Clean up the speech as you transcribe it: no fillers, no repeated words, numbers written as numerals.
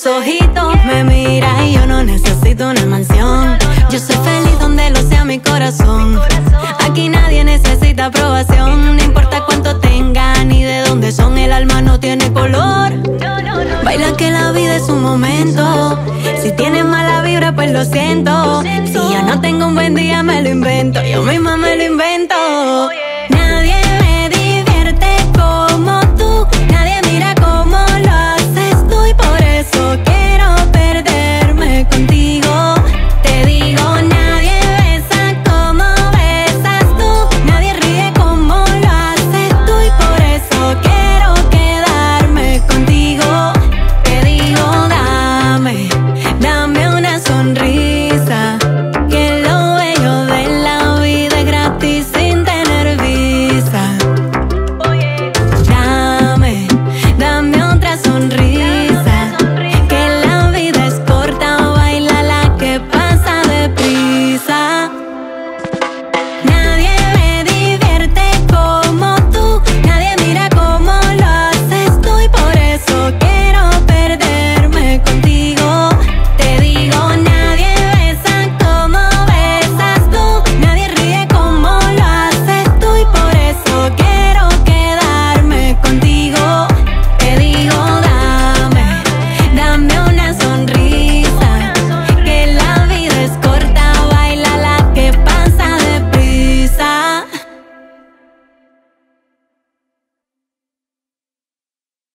tus ojitos me miras y yo no necesito una mansión. Yo soy feliz donde lo sea mi corazón. Aquí nadie necesita aprobación. No importa cuánto tengan ni de dónde son, el alma no tiene color. Baila que la vida es un momento. Si tienes mala vibra pues lo siento. Si yo no tengo un buen día me lo invento. Yo misma me lo invento.